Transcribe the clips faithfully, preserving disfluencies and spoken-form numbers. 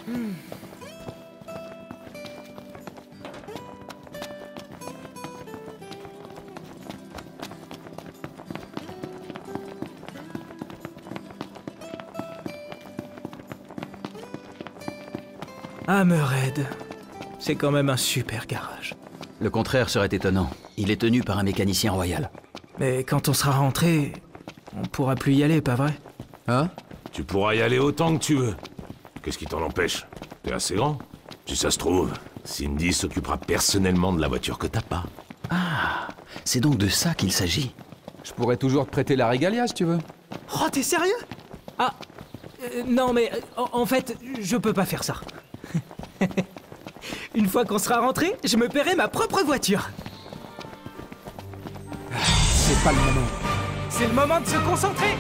Hmm. Hammerhead. C'est quand même un super garage. Le contraire serait étonnant. Il est tenu par un mécanicien royal. Mais quand on sera rentré, on pourra plus y aller, pas vrai? Hein? Tu pourras y aller autant que tu veux. Qu'est-ce qui t'en empêche? T'es assez grand. Si ça se trouve, Cindy s'occupera personnellement de la voiture que t'as pas. Ah, c'est donc de ça qu'il s'agit. Je pourrais toujours te prêter la régalia si tu veux. Oh, t'es sérieux? Ah, euh, non mais, euh, en, en fait, je peux pas faire ça. Une fois qu'on sera rentré, je me paierai ma propre voiture. C'est pas le moment. C'est le moment de se concentrer.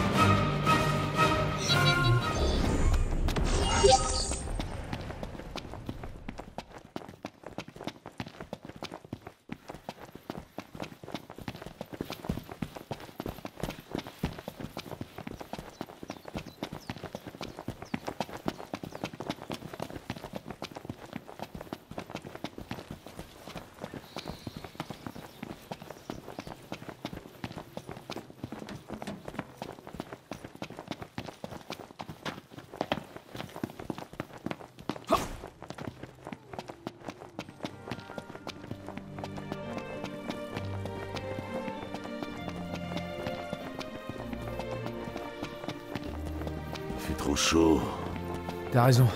Il fait trop chaud. T'as raison.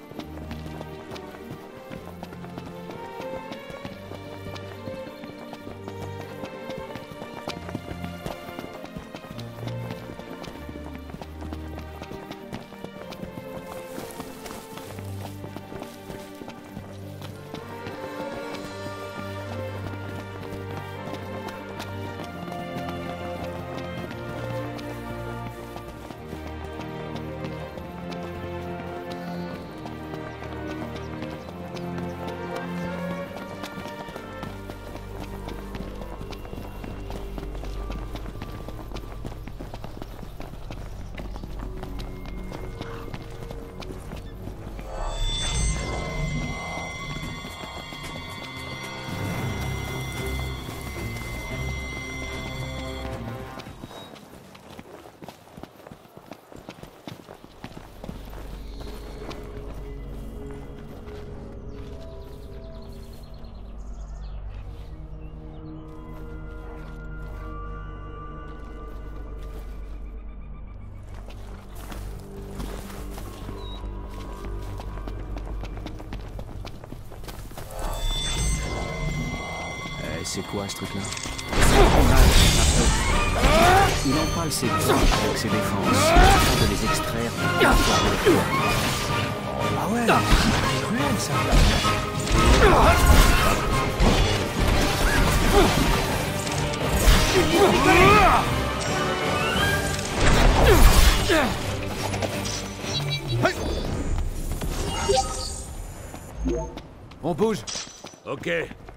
C'est quoi ce truc-là? Il empale ses points avec ses défenses, afin de les extraire du pouvoir de la terre. Ah ouais, c'est cruel ça. On bouge. Ok,